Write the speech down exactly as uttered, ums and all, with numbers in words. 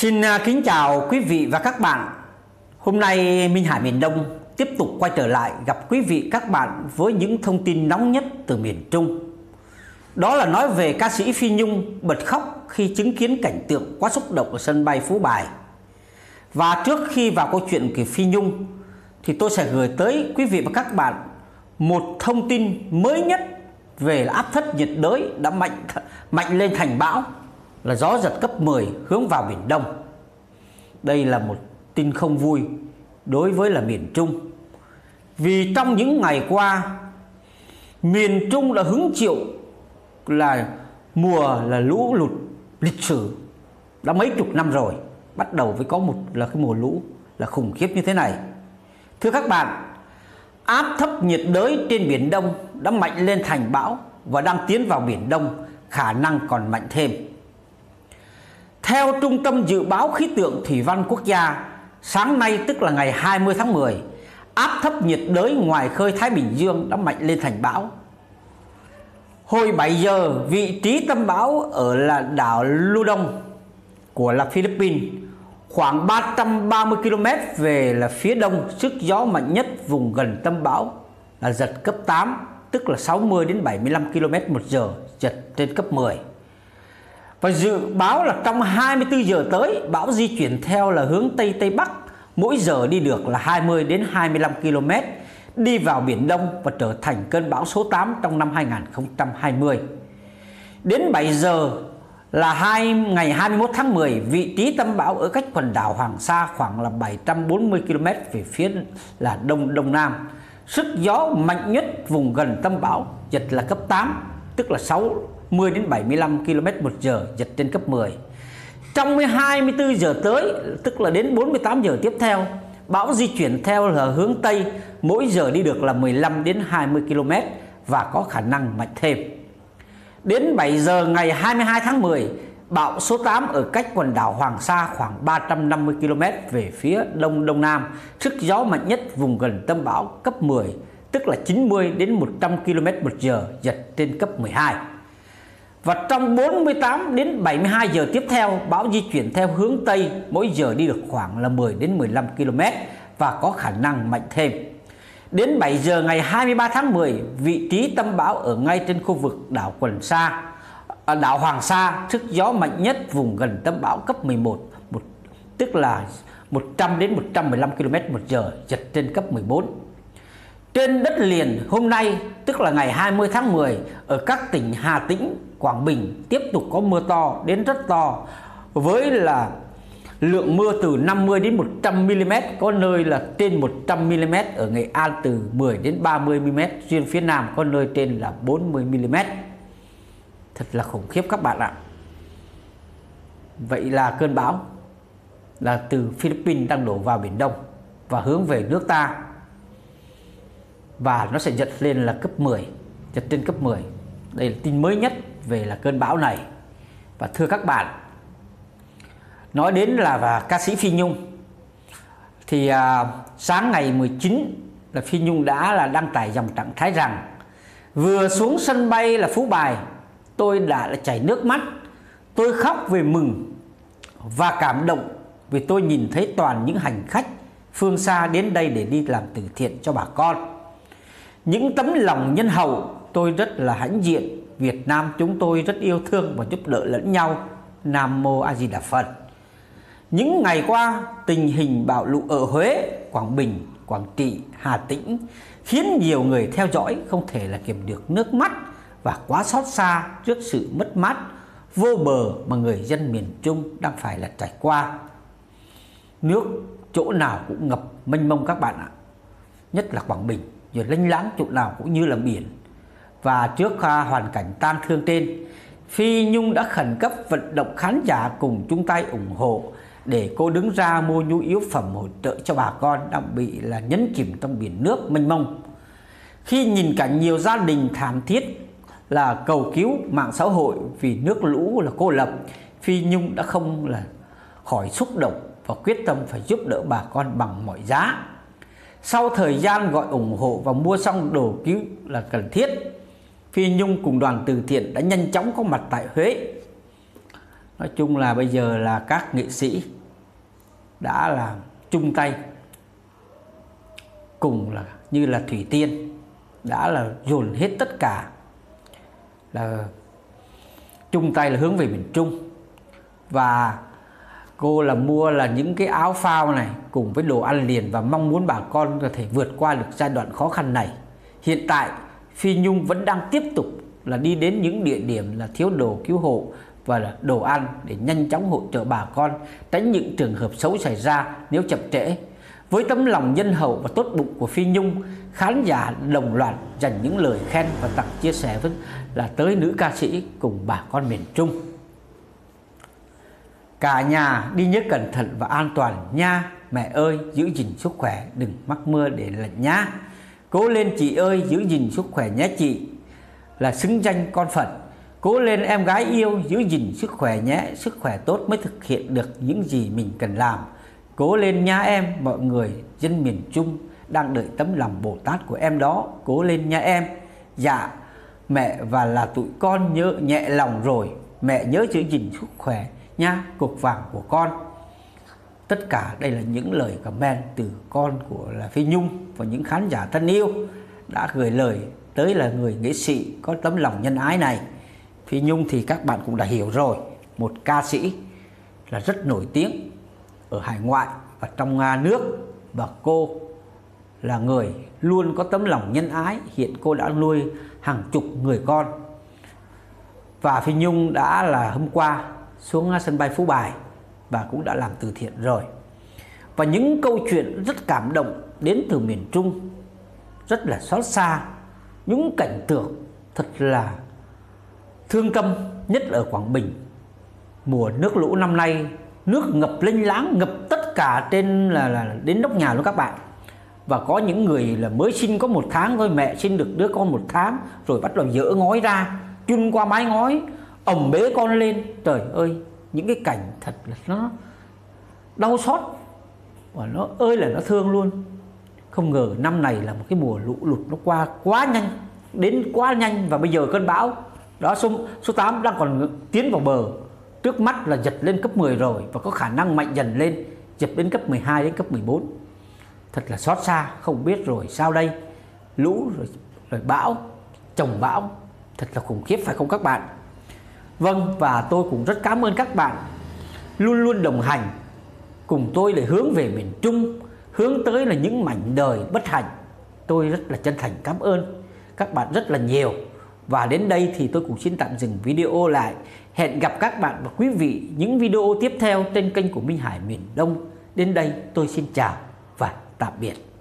Xin kính chào quý vị và các bạn. Hôm nay Minh Hải miền Đông tiếp tục quay trở lại gặp quý vị các bạn với những thông tin nóng nhất từ miền Trung. Đó là nói về ca sĩ Phi Nhung bật khóc khi chứng kiến cảnh tượng quá xúc động ở sân bay Phú Bài. Và trước khi vào câu chuyện của Phi Nhung thì tôi sẽ gửi tới quý vị và các bạn một thông tin mới nhất về áp thấp nhiệt đới đã mạnh mạnh lên thành bão, là gió giật cấp mười hướng vào Biển Đông. Đây là một tin không vui đối với là miền Trung, vì trong những ngày qua miền Trung đã hứng chịu là mùa là lũ lụt lịch sử đã mấy chục năm rồi, bắt đầu với có một là cái mùa lũ là khủng khiếp như thế này. Thưa các bạn, áp thấp nhiệt đới trên Biển Đông đã mạnh lên thành bão và đang tiến vào Biển Đông, khả năng còn mạnh thêm. Theo Trung tâm Dự báo Khí tượng Thủy văn Quốc gia, sáng nay tức là ngày hai mươi tháng mười, áp thấp nhiệt đới ngoài khơi Thái Bình Dương đã mạnh lên thành bão. Hồi bảy giờ, vị trí tâm bão ở là đảo Luzon của là Philippines, khoảng ba trăm ba mươi ki lô mét về là phía đông. Sức gió mạnh nhất vùng gần tâm bão là giật cấp tám, tức là sáu mươi đến bảy mươi lăm ki lô mét một giờ, giật trên cấp mười. Và dự báo là trong hai mươi tư giờ tới, bão di chuyển theo là hướng Tây Tây Bắc, mỗi giờ đi được là hai mươi đến hai mươi lăm ki lô mét, đi vào Biển Đông và trở thành cơn bão số tám trong năm hai nghìn không trăm hai mươi. Đến bảy giờ là hai, ngày hai mươi mốt tháng mười, vị trí tâm bão ở cách quần đảo Hoàng Sa khoảng là bảy trăm bốn mươi ki lô mét về phía là Đông Đông Nam. Sức gió mạnh nhất vùng gần tâm bão giật là cấp tám, tức là sáu mươi đến bảy mươi lăm ki lô mét một giờ, giật trên cấp mười. Trong hai mươi tư giờ tới, tức là đến bốn mươi tám giờ tiếp theo, bão di chuyển theo là hướng Tây, mỗi giờ đi được là mười lăm đến hai mươi ki lô mét và có khả năng mạnh thêm. Đến bảy giờ ngày hai mươi hai tháng mười, bão số tám ở cách quần đảo Hoàng Sa khoảng ba trăm năm mươi ki lô mét về phía Đông Đông Nam. Sức gió mạnh nhất vùng gần tâm bão cấp mười, tức là chín mươi đến một trăm ki lô mét một giờ, giật trên cấp mười hai. Và trong bốn mươi tám đến bảy mươi hai giờ tiếp theo, bão di chuyển theo hướng Tây, mỗi giờ đi được khoảng là mười đến mười lăm ki lô mét và có khả năng mạnh thêm. Đến bảy giờ ngày hai mươi ba tháng mười, vị trí tâm bão ở ngay trên khu vực đảo Quần Sa, à, đảo Hoàng Sa, sức gió mạnh nhất vùng gần tâm bão cấp mười một, một, tức là một trăm đến một trăm mười lăm ki lô mét một giờ, giật trên cấp mười bốn. Trên đất liền hôm nay, tức là ngày hai mươi tháng mười, ở các tỉnh Hà Tĩnh, Quảng Bình tiếp tục có mưa to đến rất to, với là lượng mưa từ năm mươi đến một trăm mi li mét, có nơi là trên một trăm mi li mét. Ở Nghệ An từ mười đến ba mươi mi li mét, riêng phía Nam có nơi trên là bốn mươi mi li mét. Thật là khủng khiếp các bạn ạ. Vậy là cơn bão là từ Philippines đang đổ vào Biển Đông và hướng về nước ta, và nó sẽ giật lên là cấp mười, giật trên cấp mười. Đây là tin mới nhất về là cơn bão này. Và thưa các bạn, nói đến là và ca sĩ Phi Nhung thì à, sáng ngày mười chín là Phi Nhung đã là đăng tải dòng trạng thái rằng: vừa xuống sân bay là Phú Bài, tôi đã là chảy nước mắt, tôi khóc về mừng và cảm động vì tôi nhìn thấy toàn những hành khách phương xa đến đây để đi làm từ thiện cho bà con. Những tấm lòng nhân hậu, tôi rất là hãnh diện. Việt Nam chúng tôi rất yêu thương và giúp đỡ lẫn nhau. Nam Mô A Di Đà Phật. Những ngày qua, tình hình bão lũ ở Huế, Quảng Bình, Quảng Trị, Hà Tĩnh khiến nhiều người theo dõi không thể là kiềm được nước mắt và quá xót xa trước sự mất mát vô bờ mà người dân miền Trung đang phải là trải qua. Nước chỗ nào cũng ngập mênh mông các bạn ạ, nhất là Quảng Bình, rồi lênh láng chỗ nào cũng như là biển. Và trước hoàn cảnh tang thương trên, Phi Nhung đã khẩn cấp vận động khán giả cùng chung tay ủng hộ để cô đứng ra mua nhu yếu phẩm hỗ trợ cho bà con đang bị là nhấn chìm trong biển nước mênh mông. Khi nhìn cảnh nhiều gia đình thảm thiết là cầu cứu mạng xã hội vì nước lũ là cô lập, Phi Nhung đã không là khỏi xúc động và quyết tâm phải giúp đỡ bà con bằng mọi giá. Sau thời gian gọi ủng hộ và mua xong đồ cứu là cần thiết, Phi Nhung cùng đoàn từ thiện đã nhanh chóng có mặt tại Huế Nói chung là bây giờ là các nghệ sĩ đã là chung tay cùng là như là Thủy Tiên đã là dồn hết tất cả là chung tay là hướng về miền Trung. Và cô là mua là những cái áo phao này cùng với đồ ăn liền và mong muốn bà con có thể vượt qua được giai đoạn khó khăn này. Hiện tại Phi Nhung vẫn đang tiếp tục là đi đến những địa điểm là thiếu đồ cứu hộ và là đồ ăn để nhanh chóng hỗ trợ bà con, tránh những trường hợp xấu xảy ra nếu chậm trễ. Với tấm lòng nhân hậu và tốt bụng của Phi Nhung, khán giả đồng loạt dành những lời khen và tặng chia sẻ với là tới nữ ca sĩ cùng bà con miền Trung. Cả nhà đi nhớ cẩn thận và an toàn nha. Mẹ ơi, giữ gìn sức khỏe, đừng mắc mưa để lạnh nhá. Cố lên chị ơi, giữ gìn sức khỏe nhé chị, là xứng danh con Phật. Cố lên em gái yêu, giữ gìn sức khỏe nhé, sức khỏe tốt mới thực hiện được những gì mình cần làm. Cố lên nha em, mọi người dân miền Trung đang đợi tấm lòng Bồ Tát của em đó. Cố lên nha em. Dạ mẹ và là tụi con nhớ nhẹ lòng rồi. Mẹ nhớ giữ gìn sức khỏe nha, cục vàng của con. Tất cả đây là những lời comment từ con của là Phi Nhung và những khán giả thân yêu đã gửi lời tới là người nghệ sĩ có tấm lòng nhân ái này. Phi Nhung thì các bạn cũng đã hiểu rồi, một ca sĩ là rất nổi tiếng ở hải ngoại và trong nước, và cô là người luôn có tấm lòng nhân ái. Hiện cô đã nuôi hàng chục người con. Và Phi Nhung đã là hôm qua xuống sân bay Phú Bài và cũng đã làm từ thiện rồi. Và những câu chuyện rất cảm động đến từ miền Trung, rất là xót xa, những cảnh tượng thật là thương tâm, nhất ở Quảng Bình. Mùa nước lũ năm nay nước ngập lênh láng, ngập tất cả trên là, là đến nóc nhà luôn các bạn. Và có những người là mới sinh có một tháng thôi, mẹ sinh được đứa con một tháng rồi bắt đầu dỡ ngói ra, chun qua mái ngói, ầm bế con lên. Trời ơi, những cái cảnh thật là nó đau xót và nó ơi là nó thương luôn. Không ngờ năm này là một cái mùa lũ lụt nó qua quá nhanh, đến quá nhanh. Và bây giờ cơn bão đó số, số tám đang còn tiến vào bờ, trước mắt là giật lên cấp mười rồi và có khả năng mạnh dần lên, giật đến cấp mười hai đến cấp mười bốn. Thật là xót xa, không biết rồi sao đây. Lũ rồi, rồi bão, chồng bão, thật là khủng khiếp phải không các bạn? Vâng, và tôi cũng rất cảm ơn các bạn luôn luôn đồng hành cùng tôi để hướng về miền Trung, hướng tới là những mảnh đời bất hạnh. Tôi rất là chân thành cảm ơn các bạn rất là nhiều. Và đến đây thì tôi cũng xin tạm dừng video lại. Hẹn gặp các bạn và quý vị những video tiếp theo trên kênh của Minh Hải miền Đông. Đến đây tôi xin chào và tạm biệt.